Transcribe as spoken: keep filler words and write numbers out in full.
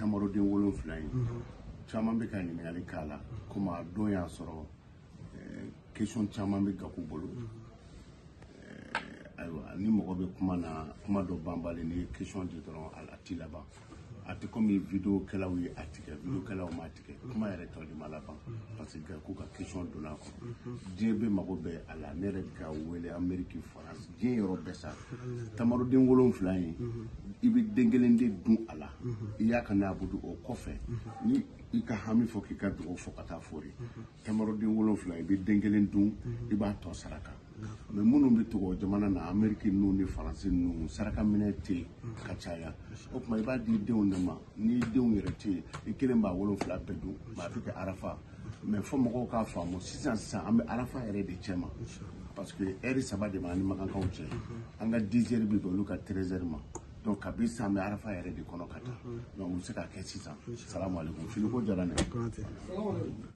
tamaroden wolonfila in caman bɛ ka ɲininkali k'a la komi a don y'a sɔrɔ question caman bɛ Gaku bolo ayiwa ni mɔgɔ bɛ kuma na kuma dɔ banbali ni ye question di dɔrɔn a ti laban a tɛ komi video kɛlaw ye a tigɛ video kɛlaw ma tigɛ kuma yɛrɛ tɔ de ma laban parce que Gaku ka question donna a kɔnɔ diɲɛ bɛ mago bɛ a la ne yɛrɛ bɛ ka wele Amérique France diɲɛ yɔrɔ bɛɛ sa tamaroden wolonfila in i bɛ den kelen de dun a la i y'a ka n'a budu o kɔfɛ ni i ka hami fɔ k'i ka dugawu fɔ ka taa fori tamaroden wolonfila i bɛ den kelen dun i b'a tɔ saraka mais minnu bɛ tugu jamana na Amérique ninnu ni Faransi ninnu saraka minɛ tɛ yen ka caya o tuma i b'a di denw de ma ni denw yɛrɛ tɛ yen i kelen b'a wolonfila bɛɛ dun mais a bɛ kɛ arafa mais fɔ mɔgɔw k'a faamu sisan sisan an bɛ arafa yɛrɛ de cɛ ma parce que heure saba de b'an ni makankaw cɛ an ka dix heures bɛ bɛn olu ka treize heures ma donc kabini sisan an bɛ arafa yɛrɛ de kɔnɔ ka taa donc u bɛ se k'a kɛ sisan salamu aleykum finiko diyara ne ye.